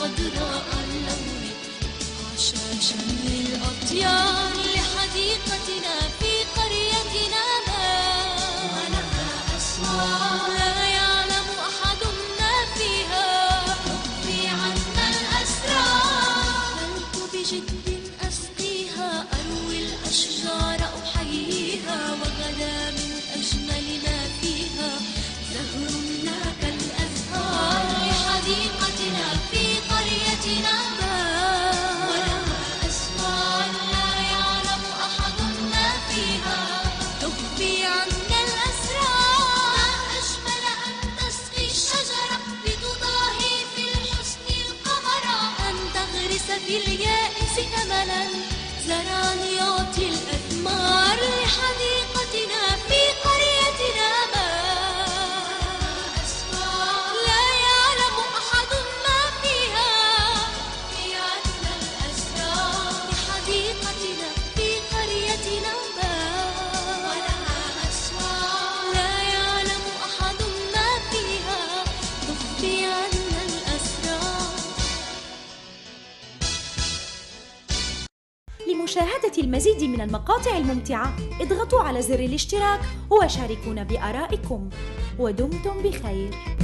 خضراء اللون عشاشا للأطيار لحديقتنا في قريتنا ولها أسوار لا يعلم أحد ما فيها تخفي عنا الأسرار بلت بجد أسقيها أروي الأشجار أحييها وغدا من أجمل ما فيها زهرنا كالأزهار لحديقتنا في قريتنا ولها أسوار لا يعلم أحد ما فيها تخفي عنا الأسرار ما أجمل أن تسقي الشجرة لتضاهي في الحسن القمر أن تغرس في اليائس أملا زرعا يعطي الأثمار لحديقتنا في قريتنا أسوار لا يعلم أحد ما فيها تخفي عنا الأسرار لحديقتنا في قريتنا ولها أسوار لا يعلم أحد ما فيها تخفي عنا الأسرار. لمشاهدة المزيد من المقاطع الممتعة اضغطوا على زر الاشتراك وشاركونا بآرائكم ودمتم بخير.